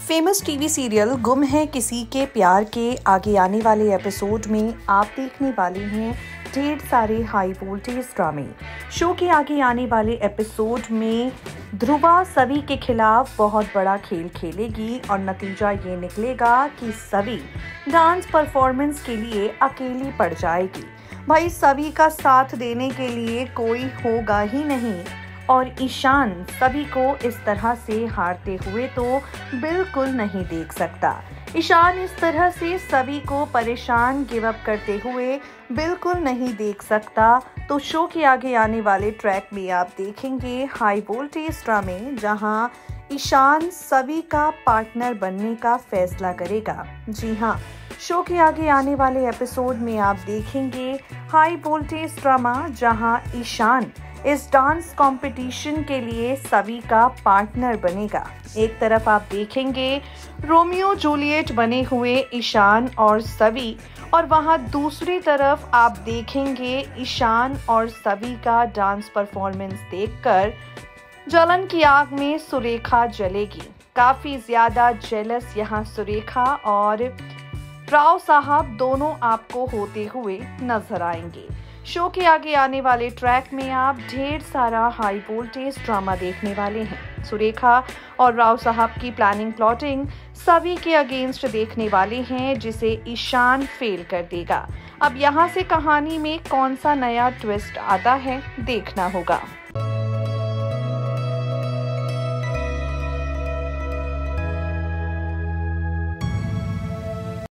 Famous TV serial गुम है किसी के प्यार के आगे आने वाले एपिसोड में आप देखने वाले हैं ढेर सारे हाई वोल्टेज ड्रामे। शो के आगे आने वाले एपिसोड में ध्रुवा सभी के खिलाफ बहुत बड़ा खेल खेलेगी और नतीजा ये निकलेगा कि सभी डांस परफॉर्मेंस के लिए अकेली पड़ जाएगी। भाई सभी का साथ देने के लिए कोई होगा ही नहीं और ईशान सभी को इस तरह से हारते हुए तो बिल्कुल नहीं देख सकता। ईशान इस तरह से सभी को परेशान गिव अप करते हुए बिल्कुल नहीं देख सकता। तो शो के आगे आने वाले ट्रैक में आप देखेंगे हाई वोल्टेज ड्रामे, जहां ईशान सभी का पार्टनर बनने का फैसला करेगा। जी हाँ, शो के आगे आने वाले एपिसोड में आप देखेंगे हाई वोल्टेज ड्रामा, जहां ईशान इस डांस कंपटीशन के लिए सभी का पार्टनर बनेगा। एक तरफ आप देखेंगे रोमियो जूलियट बने हुए ईशान और सभी, और वहां दूसरी तरफ आप देखेंगे ईशान और सभी का डांस परफॉर्मेंस देखकर जलन की आग में सुरेखा जलेगी। काफी ज्यादा जेलस यहाँ सुरेखा और राव साहब दोनों आपको होते हुए नजर आएंगे। शो के आगे आने वाले ट्रैक में आप ढेर सारा हाई वोल्टेज ड्रामा देखने वाले हैं। सुरेखा और राव साहब की प्लानिंग प्लॉटिंग सभी के अगेंस्ट देखने वाले हैं, जिसे ईशान फेल कर देगा। अब यहाँ से कहानी में कौन सा नया ट्विस्ट आता है, देखना होगा।